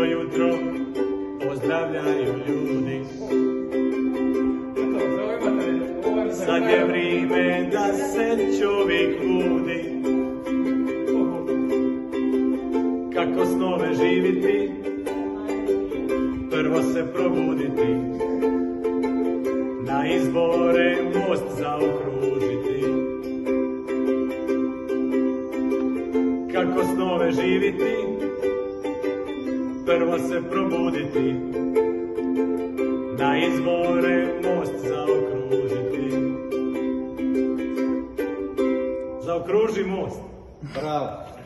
jutro pozdravljaju ljudi. Sad je vrijeme da se čovjek budi. Kako snove živiti, prvo se probuditi, na izbore most zaokružiti. Kako snove živiti, prvo se probuditi, na izbore most zaokružiti. Zaokruži most. Bravo.